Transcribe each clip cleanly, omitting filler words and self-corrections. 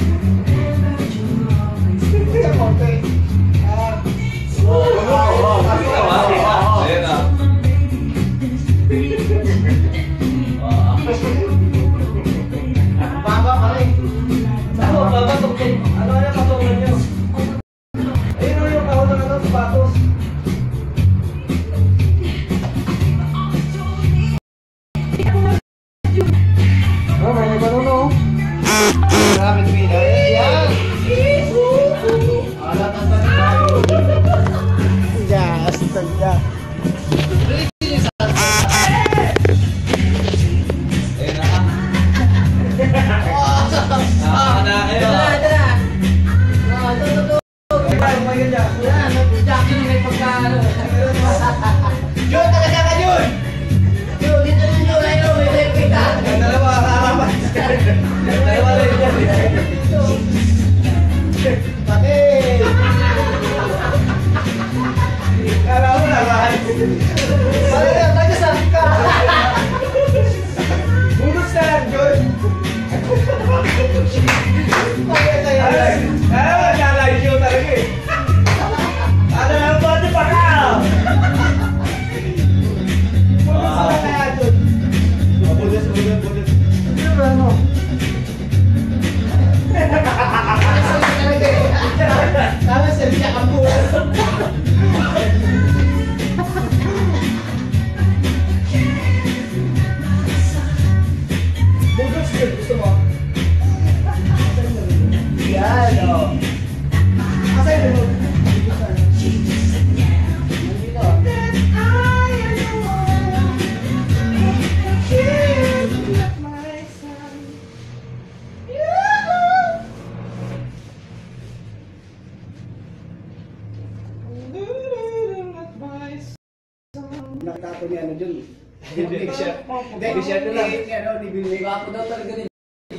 Nakatato niya ano dun. Big shot. Big shot na lang. Ni Billy. Ako daw talaga rin.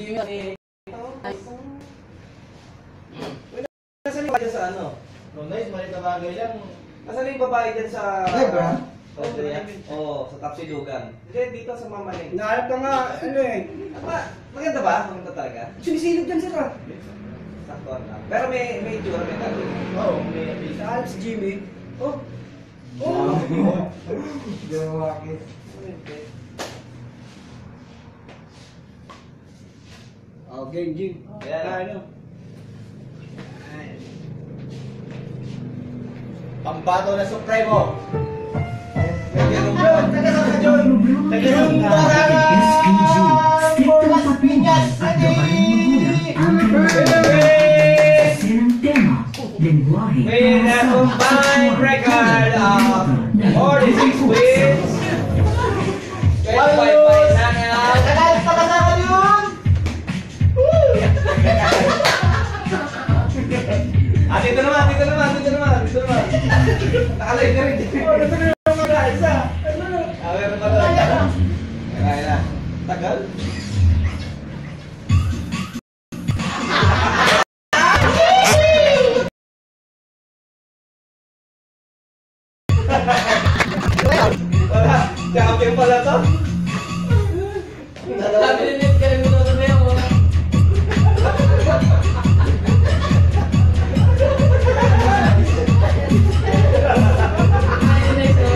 Nasaan yung babae dyan sa ano? No, nice, maliit na bagay lang. Nasaan yung babae dyan sa... Diba? Oo, sa Tapsilugan. Hindi, dito sa Mamaling. Nahanap ka nga, ano eh. Maganda ba? Maganda talaga? Sinisilip dyan sila. Saktuan lang. Pero may itsura, may tago. Oo, may... Nahanap si Jimmy. Oh. Oh! Gawakit. Oh, game, Jim. Yan. Ano? Pambato na Supremo! John, taga saan ka, John? Taga saan ka? For Las Piñas City! With a combined record of 46 wins, 25 points knockout. Taga saan ka, John? Dito naman. Nakalive na rin. Dito naman, isa. Meron pa doon. Kaya na. Tagal. Wala. Champion pala to. Sabi ni Ned, kaya mo sabi ako. Ay, next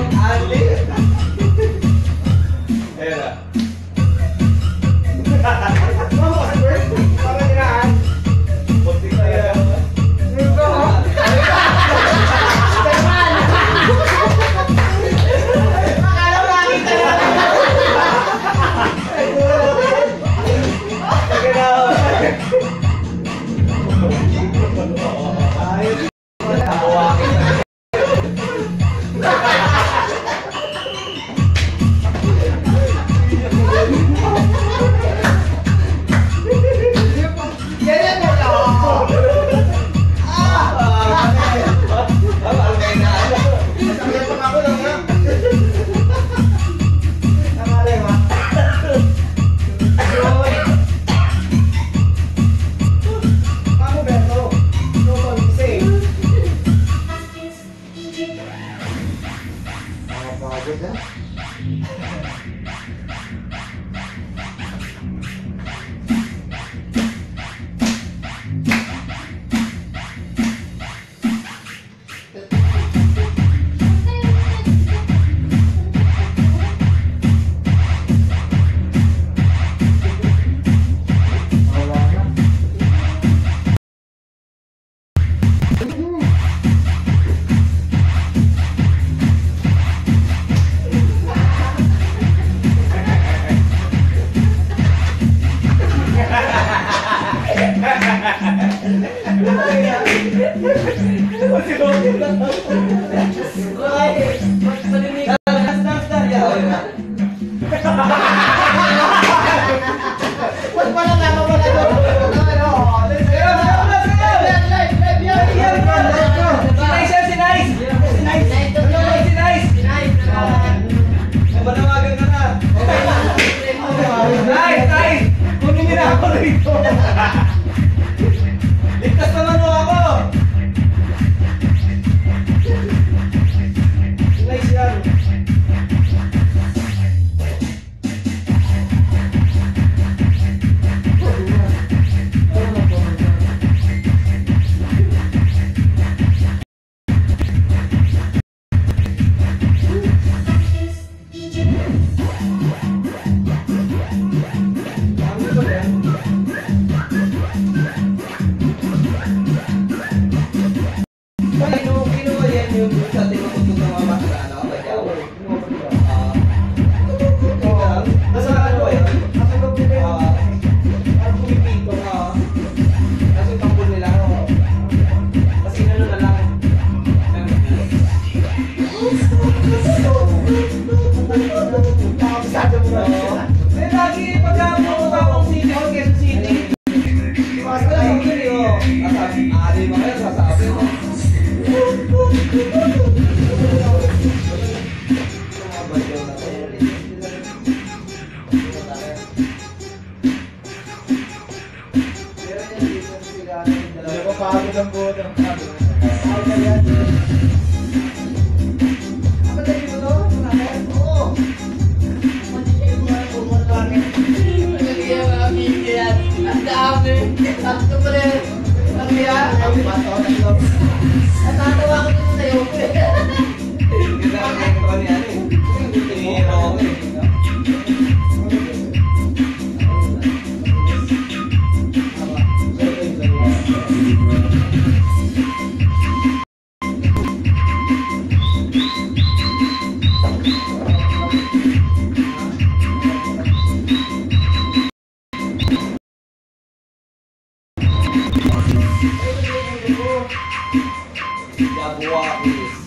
Wag pa lang ako wala doon. Manawagan ka na. Nice! Kunin niyo na ako rito. Ligtas naman mo ako. Nice yan. Kinuha yan yung sa tinutugtog ng mga bata, ano? Nasa ano eh? Nasa loob nila yun. Ang pumipito ka. Kasi yung tambol nila. Kasi inano na lang. Pakabisado mo na. Eh, lagi pagka pumunta akong city o Quezon City. Basta lang yun eh, oh. Aali mo kayo, sasabi mo. Pagod ang buhat ang pagod. Ang dami. Sakto pa rin. Ang hiya. Natatawa ko dito sa'yo. Ganda ang kwento ni ano eh. Ni Roque. Jaguaris.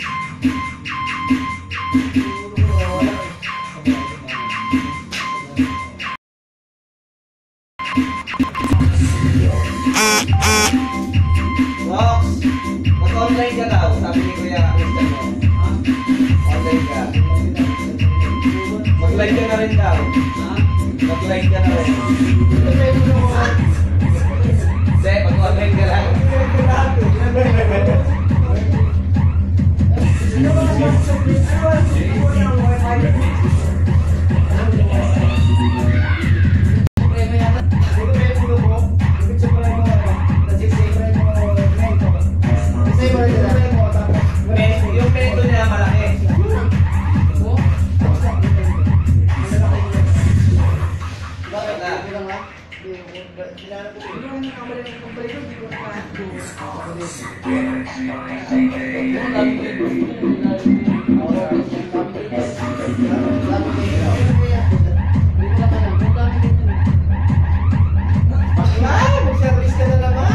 Rox, mag-online ka daw, sabi ni Kuya Christian mo. Online ka. Mag-live ka na rin daw. Mag-live ka na rin. Hindi, mag-online ka lang. Yung peto niya malaki. Bakit na? Mag-service ka na naman.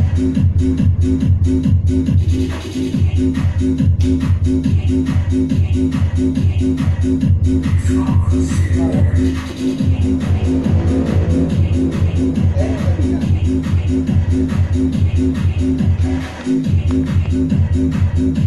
Eh,